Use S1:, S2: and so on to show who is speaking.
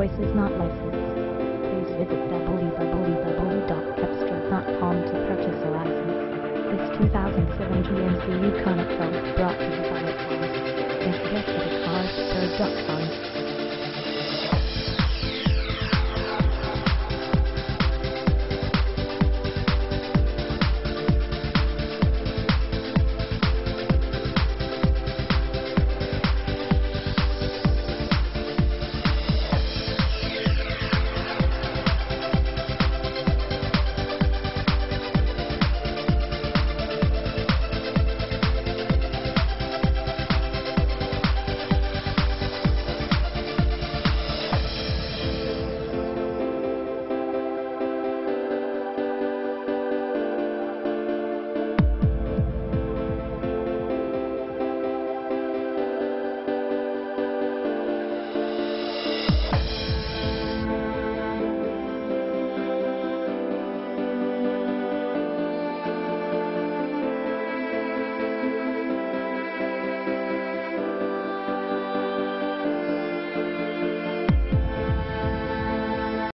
S1: voice is not licensed. Please visit www.cepstral.com to purchase a license. This 2007 GMC Yukon XL is brought to you by Cars. Don't forget to visit carsspur.com.